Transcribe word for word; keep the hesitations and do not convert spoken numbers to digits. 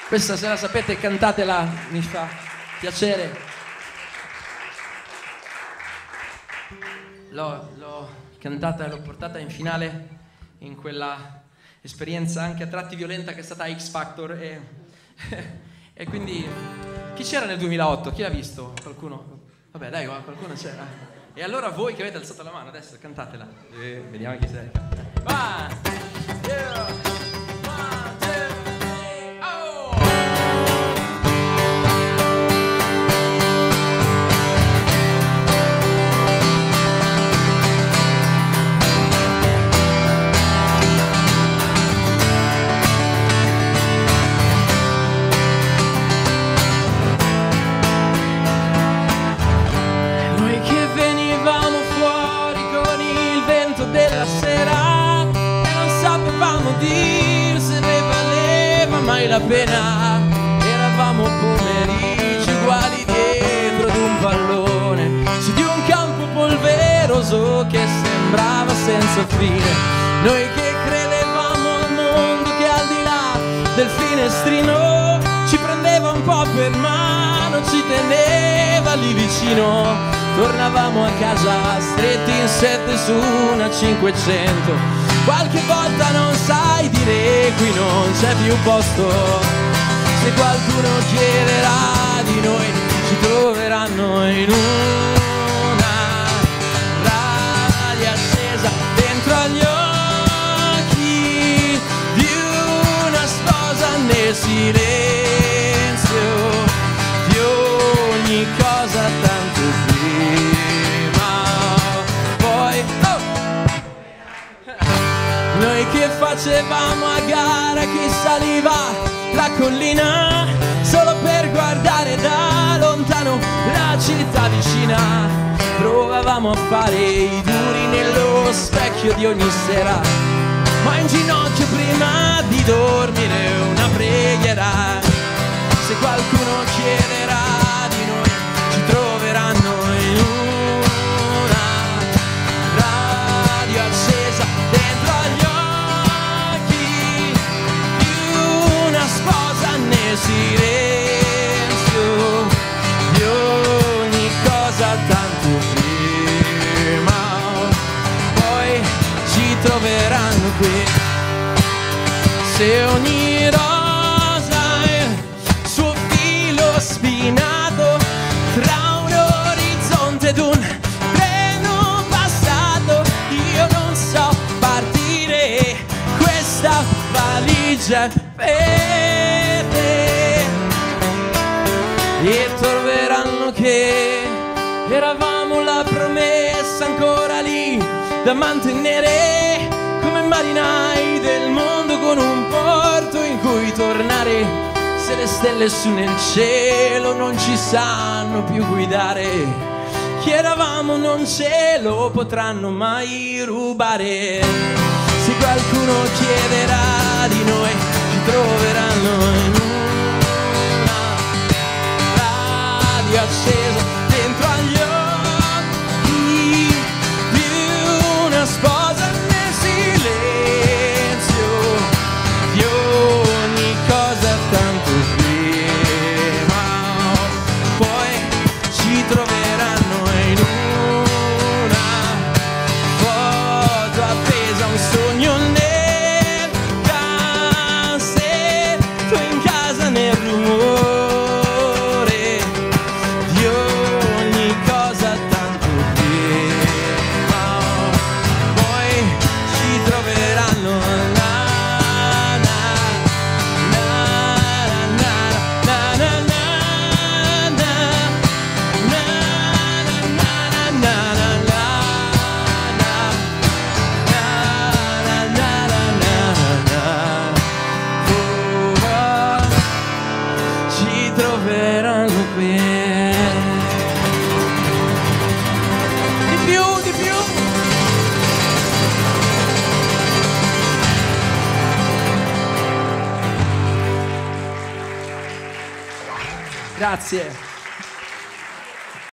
Questa, se la sapete, cantatela, mi fa piacere. L'ho, l'ho cantata e l'ho portata in finale in quella esperienza anche a tratti violenta che è stata X Factor e, e quindi chi c'era nel duemilaotto? Chi l'ha visto? Qualcuno? Vabbè dai, qualcuno c'era. E allora voi che avete alzato la mano adesso cantatela. E vediamo chi sei. Va! Yeah. Della sera e non sapevamo dire se ne valeva mai la pena. Eravamo pomeriggi uguali dietro ad un pallone su di un campo polveroso che sembrava senza fine. Noi che credevamo al mondo che al di là del finestrino ci prendeva un po' per mano, ci teneva lì vicino. Tornavamo a casa stretti in sette su una cinquecento. Qualche volta non sai dire qui non c'è più posto. Se qualcuno chiederà di noi ci troveranno in una radio accesa dentro agli occhi di una sposa nel silenzio di ogni cosa tanto prima. Poi oh! Noi che facevamo a gara chi saliva la collina solo per guardare da lontano la città vicina. Provavamo a fare i duri nello specchio di ogni sera, ma in ginocchio prima di dormire una preghiera. Se qualcuno chiederà di noi ci troveranno in una radio accesa dentro agli occhi di una sposa nel silenzio di ogni cosa tanto prima. Poi ci troveranno qui. Se ogni rosa è suo filo spinato tra un orizzonte ed un treno passato, io non so partire questa valigia per te. E troveranno che eravamo la promessa ancora lì da mantenere, come marinai del mondo con un porto in cui tornare. Se le stelle su nel cielo non ci sanno più guidare, chi eravamo non ce lo potranno mai rubare. Se qualcuno chiederà di noi ci troveranno in una radio accesa dentro agli occhi di una sposa nel silenzio di ogni cosa tanto prima. Poi ci troveranno in una foto appesa a un sogno nel cassetto in casa, nel rumore di ogni cosa tanto prima. Poi ci troveranno na na na na na na na na na na ci troveranno qui. Di più, di più. Grazie.